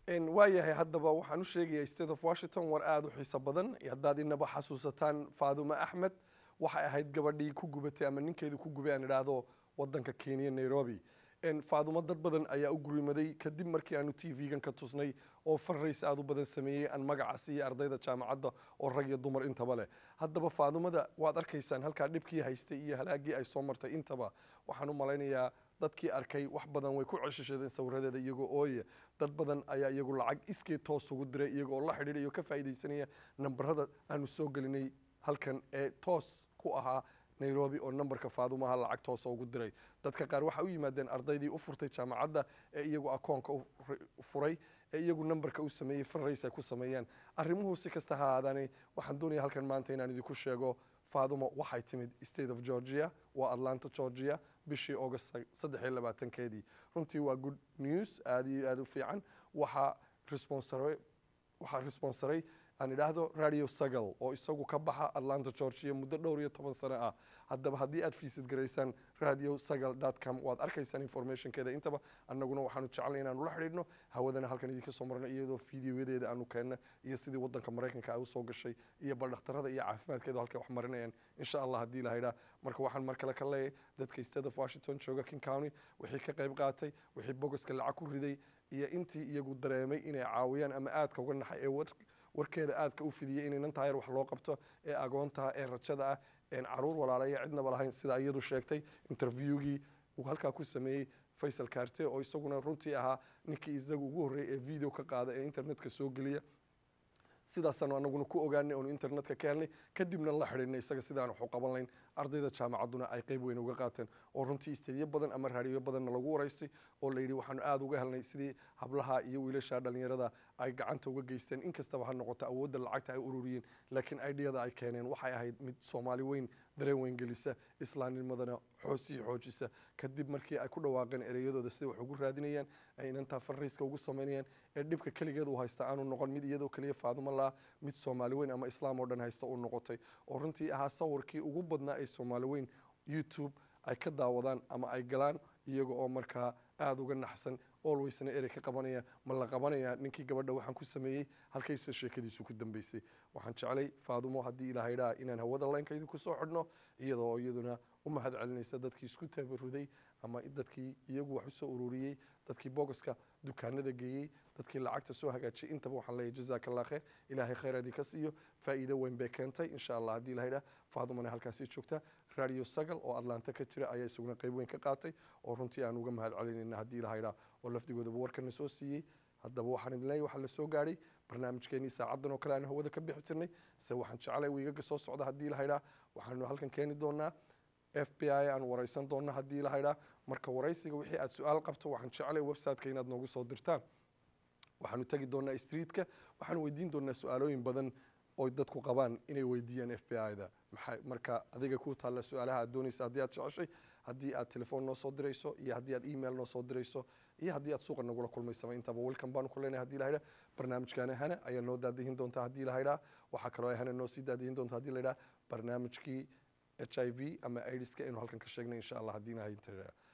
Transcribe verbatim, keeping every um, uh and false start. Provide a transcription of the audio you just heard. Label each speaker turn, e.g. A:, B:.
A: إن وايا هدبا وحنو شيء state of Washington ورقادو xiisa badan haddaad inaba xasuusataan Fadumo Ahmed waxay ahayd gabadhii ku gubatay ama ninkeedu ku gubay aan iraahdo wadanka Kenya Nairobi in Fadumo dad badan ayaa u gurimaday kadib markii aanu T V-gan ka tusnay oo farriis aad u badan sameeyay aan magacaas iyo ardayda jaamacadda oo rag iyo dumar intaba leh haddaba Fadumada waad arkaysaan halka dhibkii haystay iyo halaagii ay soo martay intaba waxaan u malaynayaa dadkii arkay wax badan way ku ceshashadeen sawiradeeda iyagoo ooye dad badan ayaa iyagu lacag iskii toos ugu diray iyagoo la xidhiidhayo ka faa'iideysanaya nambarada aanu soo gelinay halkan ee toos ku ahaa Nairobi oo nambarka Fadumaha lacag toos ugu diray dadka qaar waxa u yimaadeen ardaydii u furtay jaamacadda ee iyagu akoonka u furay ee iyagu nambarka u sameeyay farriis ay ku sameeyaan arrimuhu si kasta ha aadaanay waxaan doonayaa halkan maanta inaan idinku sheego Fadumo waxay timid state of Georgia waa Atlanta Georgia bishii August saddex iyo labaatan-keedii runtii waa good news aad iyo aad u fiican waxa responsory waxa responsory aan idhaahdo radio sagal oo isagu ka baxa Atlanta Georgia muddo dhowr iyo toban sano ah haddaba haddii aad visit garaysaan radio sagal dot com waad arkaysaan information-keeda intaba annaguna waxaanu jeclahay inaanu la xidhiidhno hawadana halkan idinka soo marno iyadoo fiidiyoyadeeda aanu keenno iyo sidii wadanka Mareykanka ay u soo gashay iyo bal dhakhtarada iyo caafimaadkeeda halka wax marinayaan insha Allah haddii la hayra marka waxaan mar kale ka leeyahay dadka state of Washington jooga King County wixii ka qayb qaatay wixii bogoska lacag ku riday iyo intii iyagu dareemay inay caawiyaan ama aadka uga naxay ee warkeeda aadka u fidiyay inay inta yar wax loo qabto ee agoonta ee rajada ah ee caruur walaalaya cidnaba lahayn sida iyadu sheegtay interviewgii uu halka ku sameeyay Faisal Karte oo isaguna runtii ahaa ninkii isagu ugu horeeyay ee video ka qaada ee internetka soo geliya sidaasana anaguna ku ogaanay oo internetka ka helnay kadibna la xiriirnay isaga sidaan wax u qaban lahayn ardayda jaamacaduna ay qayb weyn uga qaateen oo runtii isteediyo badan ama raadiyo badan lagu wareystay oo la yiri waxaan aad uga helnay sidii hablaha iyo wiilasha dhalinyarada ay gacanta uga geysteen in kastaba ha noqoto awoodda lacagta ay ururiyeen laakiin ideyada ay keeneen waxay ahayd mid Soomaali weyn dareen weyn gelisa islaamnimadana xoosii xoojisa kadib markii ay ku dhawaaqeen ereyadooda sida wax ugu raadinayaan ay inta farriiska ugu sameeyeen ee dhibka kaligeed uu haysta aanu noqon mid iyadoo kaliya Fadumo la mid Soomaali weyn ama islaam oo dhan haysta uu noqotay oo runtii ahaa sawirkii ugu badnaa ee Soomaali weyn YouTube ay ka daawadaan ama ay galaan iyaga oo markaa aad uga naxsan alwaysna erey ka qabanaya ma la qabanaya ninkii gabadha waxaan ku sameeyay halkaysa sheekadiisu ku dambeysay waxaan jeclay Fadumo haddii Ilaahay raa inaan hawada leenkayda ku soo xidhno iyadoo iyaduna u mahad celinaysa dadkii isku tabaruday ama dadkii iyagu wax u soo ururiyay dadkii bogoska dukaanada geeyay dadkii lacagta soo hagaajiyay intaba waxaan leeyahay jazaakallahu khair Ilaahay khayraadii ka siiyo faa'iido weyn bay keentay insha Allah haddii Ilaahay raa Fadumona halkaas joogta radio sagal oo Atlanta ka jira ayaa isaguna qayb weyn ka qaatay oo runtii aan uga mahad celinayna haddii Ilaahay raa oo lafdigooda warkan soo siiyay haddaba waxaan idin leeyahay waxa la soo gaaray barnaamijkeeni saacadan oo kale aan hawada ka bixi jirnay se waxaan jeclay wiiga soo socda haddii Ilaahay raa waxaanu halkan keeni doonaa F B I aan waraysan doonaa haddii Ilaahay raa marka waraysiga wixii aad su'aal qabto waxaan jeclay website-ka inaad noogu soo dirtaan waxaanu tagi doonaa street-ka waxaan weydiin doonaa su'aalooyin badan oo dadku qabaan inay weydiiyaan F B I-da marka adiga ku taala su'aalaha aad doonayso haddii aad jeceshay haddii aad telefoon noo soo dirayso iyo haddii aad email noo soo dirayso iyo haddii aad suuqa nagula kulmayso intaba welcome baan ku leenahay haddii Ilaahay raa barnaamijkan hana ayaa noo daadihin doonta haddii Ilaahay raa waxa kale oo hana noo sii daadihin doonta haddii Ilaahay raa barnaamijkii H I V ama AIDS-ka inuu halkan ka sheegnay insha Allah haddii Ilaahay inta